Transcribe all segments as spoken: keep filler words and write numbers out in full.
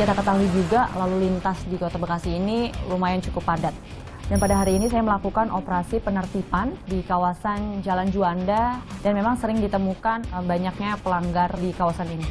kita ketahui juga, lalu lintas di Kota Bekasi ini lumayan cukup padat. Dan pada hari ini saya melakukan operasi penertiban di kawasan Jalan Juanda dan memang sering ditemukan banyaknya pelanggar di kawasan ini.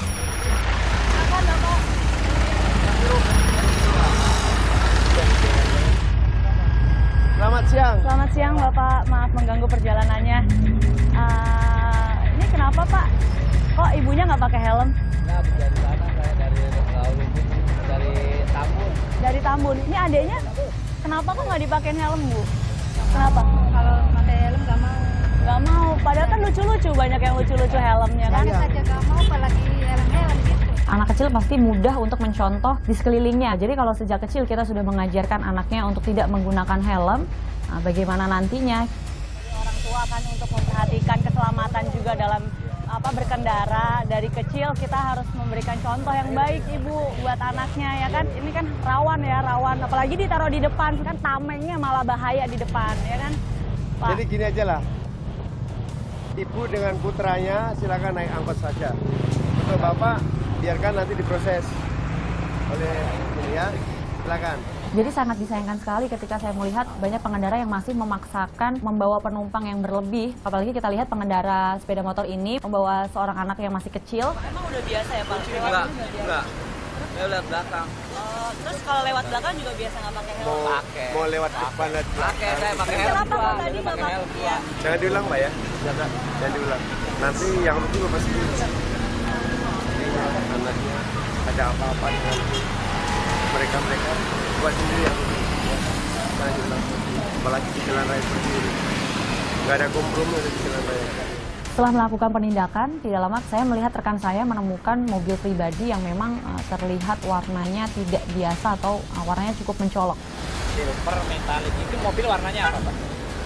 Selamat siang. Selamat siang Bapak, maaf mengganggu perjalanannya. Uh, ini kenapa Pak? Kok ibunya nggak pakai helm? Nah, dari sana saya dari dari Tambun. Dari Tambun. Ini adiknya kenapa kok nggak dipakein helm Bu? Kenapa? Kalau pakai helm nggak mau. Nggak mau. Padahal kan lucu-lucu, banyak yang lucu-lucu helmnya kan? Saya saja nggak mau, apalagi helm-helm gitu. Anak kecil pasti mudah untuk mencontoh di sekelilingnya. Jadi kalau sejak kecil kita sudah mengajarkan anaknya untuk tidak menggunakan helm, nah bagaimana nantinya? Orang tua kan untuk memperhatikan keselamatan juga dalam apa berkendara. Dari kecil kita harus memberikan contoh yang baik Ibu buat anaknya ya kan. Ini kan rawan ya, rawan. Apalagi ditaruh di depan, kan tamengnya malah bahaya di depan ya kan. Pak. Jadi gini aja lah. Ibu dengan putranya silakan naik angkot saja. Untuk Bapak biarkan nanti diproses oleh ini ya, silakan. Jadi sangat disayangkan sekali ketika saya melihat banyak pengendara yang masih memaksakan membawa penumpang yang berlebih. Apalagi kita lihat pengendara sepeda motor ini membawa seorang anak yang masih kecil. Emang udah biasa ya Pak? Enggak, enggak. Saya lewat belakang. Oh, terus kalau lewat belakang juga biasa nggak pakai helm? Mau, Pakai. mau lewat depan lewat belakang. Pakai, saya pakai helm. Kenapa kok tadi Pakai Bapak? helm. Ya. Jangan diulang Pak ya. Jangan, jangan diulang. Nanti yang penting Bapak sendiri. Anaknya ada apa-apa dengan mereka-mereka buat sendiri yang penting. Jangan diulang. Apalagi di jalan raya seperti ini. Nggak ada kompromi di jalan raya. Setelah melakukan penindakan, tidak lama saya melihat rekan saya menemukan mobil pribadi yang memang uh, terlihat warnanya tidak biasa atau uh, warnanya cukup mencolok. Silver metalik. Itu mobil warnanya apa, Pak?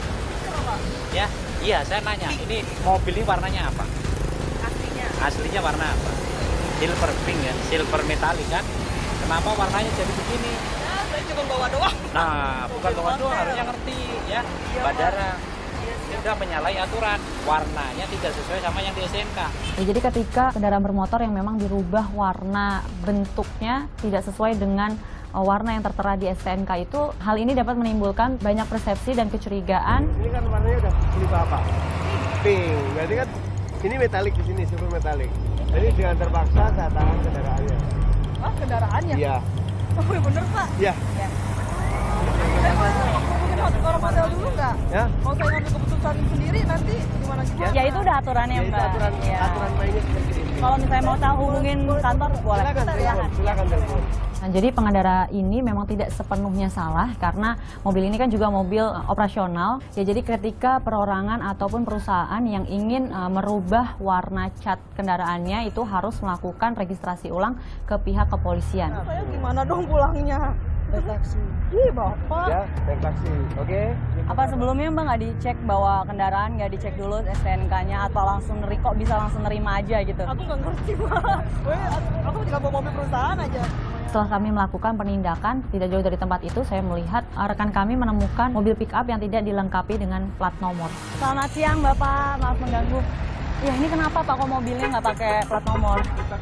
Ya, iya saya nanya. Ini mobil ini warnanya apa? Aslinya. Aslinya warna apa? Silver pink ya, silver metalik kan? Kenapa warnanya jadi begini? Ya, saya cuma bawa doang. Nah, bukan bawa doang, harusnya ngerti ya. Bandara sudah menyalahi aturan, warnanya tidak sesuai sama yang di S N K. Ya, jadi ketika kendaraan bermotor yang memang dirubah warna bentuknya tidak sesuai dengan uh, warna yang tertera di S T N K itu, hal ini dapat menimbulkan banyak persepsi dan kecurigaan. Ini kan warnanya udah berubah apa? Pink. Berarti kan ini metalik di sini, super metalik. Jadi dengan terpaksa saya tahan kendaraannya. Wah, kendaraannya? Iya. Oh, bener Pak. Iya. Ya. Saya mau ngomongin orang model dulu nggak? Ya. Mau saya ngambil keputusan sendiri nanti gimana gimana? Ya itu udah aturannya Ya, itu Mbak. aturan Ya. aturan mainnya seperti ini. Kalau misalnya mau tahu hubungin kantor boleh. Silakan, silakan, silakan telepon. Nah, jadi pengendara ini memang tidak sepenuhnya salah karena mobil ini kan juga mobil uh, operasional. Ya jadi ketika perorangan ataupun perusahaan yang ingin uh, merubah warna cat kendaraannya itu harus melakukan registrasi ulang ke pihak kepolisian. Nah, saya gimana dong pulangnya? Naik taksi. Ih, Bapak. Ya, naik taksi. Oke. Apa sebelumnya Mbak nggak dicek bahwa kendaraan nggak dicek dulu S T N K-nya atau langsung neri, kok bisa langsung nerima aja gitu? Aku nggak ngerti Pak. Weh, aku tinggal bawa mobil perusahaan aja. Setelah kami melakukan penindakan, tidak jauh dari tempat itu, saya melihat uh, rekan kami menemukan mobil pick up yang tidak dilengkapi dengan plat nomor. Selamat siang Bapak, maaf mengganggu. Ya ini kenapa Pak kok mobilnya nggak pakai plat nomor?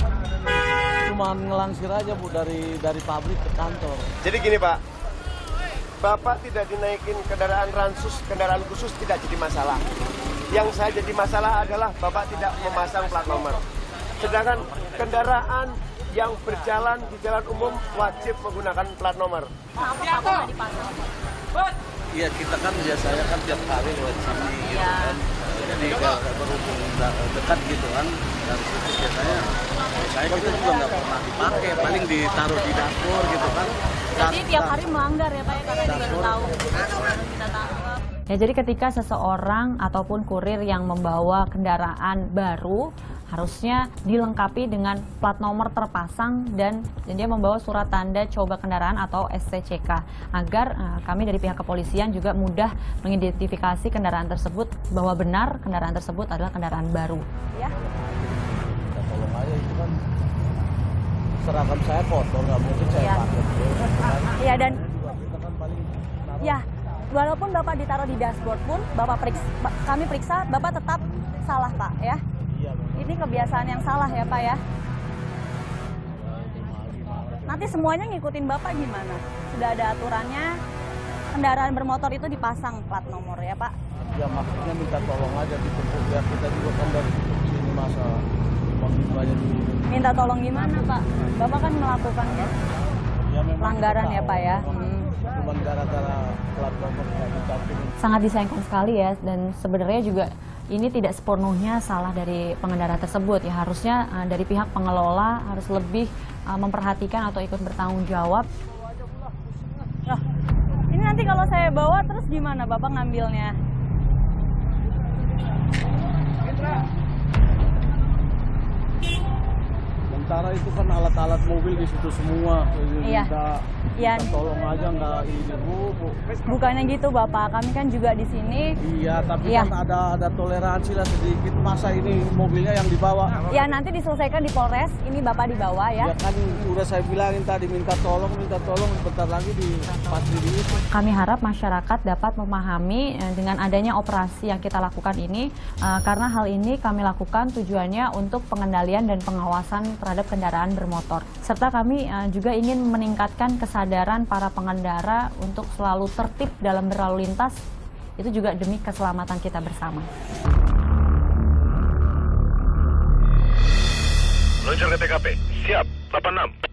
Cuma ngelansir aja Bu dari dari pabrik ke kantor. Jadi gini Pak, Bapak tidak dinaikin kendaraan ransus, kendaraan khusus tidak jadi masalah. Yang saya jadi masalah adalah Bapak tidak memasang plat nomor. Sedangkan kendaraan yang berjalan di jalan umum wajib menggunakan plat nomor. Kenapa Pak kok nggak dipasang? Iya kita kan biasanya kan tiap hari lewat sini gitu Ya. kan. Jadi kalau berhubung dekat gitu kan dari situ biasanya saya kita juga nggak pernah dipakai, paling ditaruh di dashboard gitu kan. Jadi tiap hari melanggar ya Pak ya, karena baru tahu. Kita tahu. Ya jadi ketika seseorang ataupun kurir yang membawa kendaraan baru harusnya dilengkapi dengan plat nomor terpasang dan, dan dia membawa surat tanda coba kendaraan atau S T C K agar uh, kami dari pihak kepolisian juga mudah mengidentifikasi kendaraan tersebut bahwa benar kendaraan tersebut adalah kendaraan baru. Ya. Kita tolong aja itu kan seragam saya kotor, nggak mungkin saya Ya. pakai. Iya dan Kita kan paling taruh. ya walaupun Bapak ditaruh di dashboard pun Bapak periksa, kami periksa Bapak tetap salah Pak ya. Iya, Bang. Ini kebiasaan yang salah ya Pak ya. Ya, itu mah gimana nanti semuanya ngikutin Bapak gimana? Sudah ada aturannya, kendaraan bermotor itu dipasang plat nomor ya Pak? Ya maksudnya minta tolong aja dijemput, biar kita juga kan dari sini masa begitu aja dulu. Minta tolong gimana Pak? Bapak kan melakukan Ya, pelanggaran ya Pak ya? Hmm. Cuman gara-gara plat nomor nggak dicantumin. Sangat disayangkan sekali ya, dan sebenarnya juga ini tidak sepenuhnya salah dari pengendara tersebut ya. Harusnya uh, dari pihak pengelola harus lebih uh, memperhatikan atau ikut bertanggung jawab. Nah, ini nanti kalau saya bawa terus gimana Bapak ngambilnya? Sementara itu kan alat-alat mobil di situ semua. Jadi Iya. minta, Iya. minta tolong aja nggak ini bu, bu. Bukannya gitu Bapak, kami kan juga di sini. Iya, tapi Iya. kan ada ada toleransi lah sedikit. Masa ini mobilnya yang dibawa? Ya nanti diselesaikan di Polres, ini Bapak dibawa ya. Ya kan udah saya bilangin tadi, minta tolong, minta tolong, bentar lagi di pasti di itu. Kami harap masyarakat dapat memahami eh, dengan adanya operasi yang kita lakukan ini, eh, karena hal ini kami lakukan tujuannya untuk pengendalian dan pengawasan terhadap kendaraan bermotor. Serta kami eh, juga ingin meningkatkan kesadaran para pengendara untuk selalu tertib dalam berlalu lintas, itu juga demi keselamatan kita bersama. Meluncur ke T K P, siap, delapan enam.